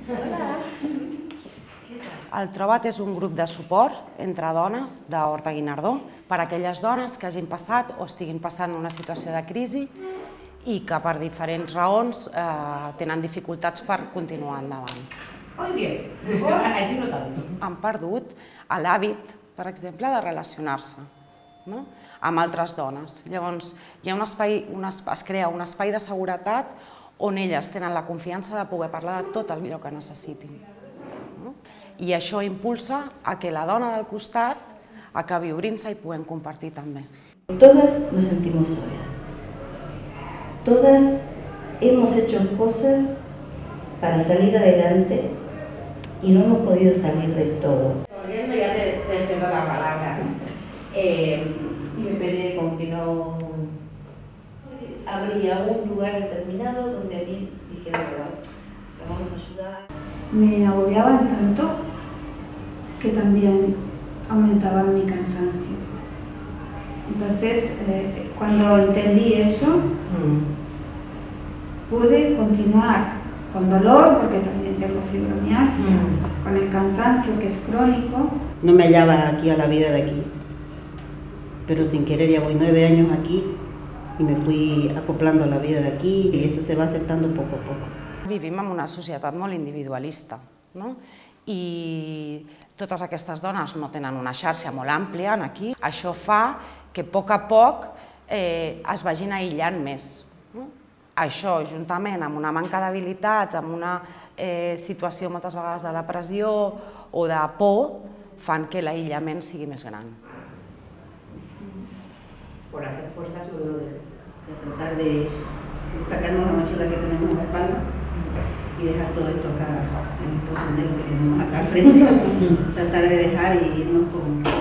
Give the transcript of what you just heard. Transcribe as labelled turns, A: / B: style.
A: Hola.
B: El Troba't és un grup de suport entre dones d'Horta Guinardó per a aquelles dones que hagin passat o estiguin passant una situació de crisi i que per diferents raons tenen dificultats per continuar endavant.
C: Muy bien, així no tant.
B: Han perdut l'hàbit, per exemple, de relacionar-se amb altres dones. Llavors, hi ha es crea un espai de seguretat on elles tenen la confiança de poder parlar de tot allò que necessitin. I això impulsa a que la dona del costat acabi obrint-se i puguem compartir també.
A: Todas nos sentimos solas. Todas hemos hecho cosas para salir adelante y no hemos podido salir del todo.
D: Volviendo ya te doy la palabra. Y me peleé con que no habría un lugar determinado donde a mí dijera, la vamos a ayudar.
E: Me agobiaban tanto que también aumentaban mi cansancio. Entonces, cuando entendí eso, pude continuar con dolor, porque también tengo fibromialgia, con el cansancio que es crónico.
F: No me hallaba aquí a la vida de aquí, pero sin querer ya voy 9 años aquí y me fui acoplando a la vida de aquí y eso se va aceptando poco a poco.
B: Vivim en una societat molt individualista, i totes aquestes dones no tenen una xarxa molt àmplia aquí. Això fa que a poc es vagin aïllant més. Això, juntament amb una manca d'habilitats, amb una situació moltes vegades de depressió o de por, fan que l'aïllament sigui més gran.
C: Por hacer fuerza
F: de tratar de sacarnos la mochila que tenemos en la espalda y dejar todo esto acá, el pozo negro que tenemos acá al frente, tratar de dejar y irnos con